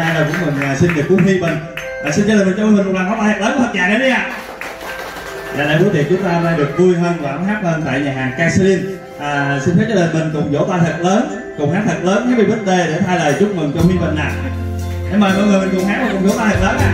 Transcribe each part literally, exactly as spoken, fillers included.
nay là cũng mừng sinh nhật của Huy Bình. À, xin gia đình mình cho mình một lần pháo tay thật lớn thật dài nữa đi ạ. Dạ, tại buổi tiệc chúng ta nay được vui hơn và ấm áp hơn tại nhà hàng Casalin. À, xin phép gia đình mình cùng vỗ tay thật lớn, cùng hát thật lớn Happy Birthday để thay lời chúc mừng cho Huy Bình nè. Em mời mọi người mình cùng hát và cùng vỗ tay thật lớn nè.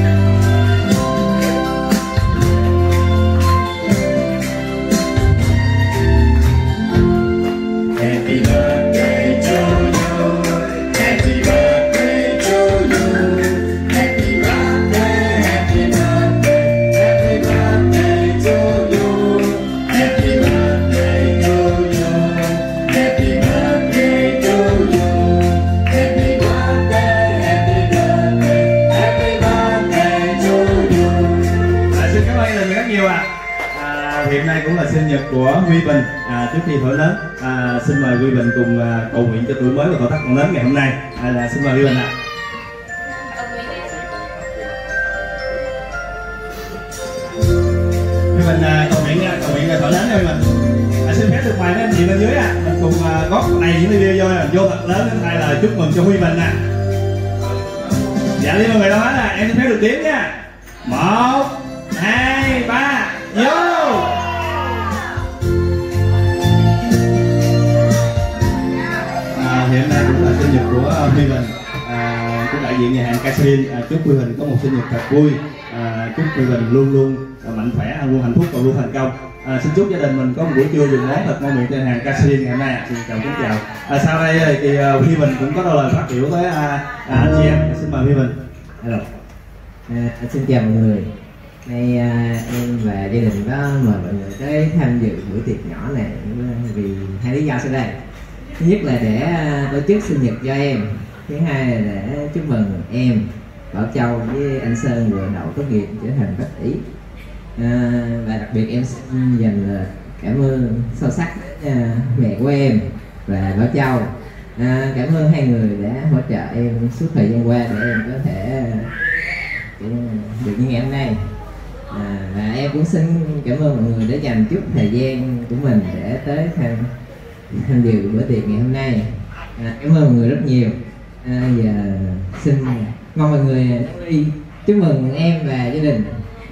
Happy birthday to you, happy birthday to you, happy birthday, happy birthday, happy birthday to you, happy birthday to you, happy birthday to you, happy birthday, happy birthday, happy birthday to you. À, xin cảm ơn gia đình rất nhiều ạ. À, hiện nay cũng là sinh nhật của Huy Bình. À, trước khi thổi lớn, à, xin mời Huy Bình cùng à, cầu nguyện cho tuổi mới và tuổi tác còn lớn ngày hôm nay. À, là xin mời Huy Bình ạ. Huy Bình à, cầu nguyện cầu nguyện rồi thổi lớn nha Huy Bình. À, xin phép được mời mấy anh chị bên dưới à, mình cùng à, góp này những ly vô vô thật lớn để thay lời chúc mừng cho Huy Bình nè. Dạ đi mọi người đâu hết à, em xin phép được tiếp nha. Một, hai, ba, vô. Hiện nay cũng là sinh nhật của Huy Bình. À, cũng đại diện nhà hàng Casalin à, chúc Huy Bình có một sinh nhật thật vui. À, chúc Huy Bình luôn luôn à, mạnh khỏe, luôn hạnh phúc và luôn thành công. À, xin chúc gia đình mình có một buổi trưa dùng món thật ngon miệng trên hàng Casalin ngày hôm nay. À, xin chào kính chào. À, sau đây thì uh, Huy Bình cũng có đôi lời phát biểu tới uh, à, anh chị em. À, xin mời Huy Bình. Hello. À, xin chào mọi người. Nay à, em và gia đình có mời mọi người tới tham dự buổi tiệc nhỏ này vì hai lý do sau đây. Thứ nhất là để tổ chức sinh nhật cho em, thứ hai là để chúc mừng em Bảo Châu với anh Sơn vừa đậu tốt nghiệp trở thành bác sĩ. À, và đặc biệt em xin dành lời cảm ơn sâu sắc đến uh, mẹ của em và Bảo Châu. À, cảm ơn hai người đã hỗ trợ em suốt thời gian qua để em có thể uh, được như ngày hôm nay. À, và em cũng xin cảm ơn mọi người đã dành chút thời gian của mình để tới tham tham dự bữa tiệc ngày hôm nay. À, cảm ơn mọi người rất nhiều. À, giờ xin mong mọi người đi chúc mừng em và gia đình.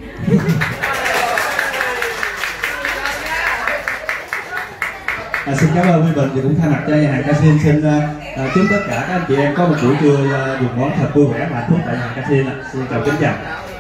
À, xin cảm ơn Huy Bình, thì cũng thay mặt cho nhà hàng Casalin xin uh, chúc tất cả các anh chị em có một buổi trưa uh, dùng món thật vui vẻ và hạnh phúc tại nhà hàng Casalin. Xin chào kính chào.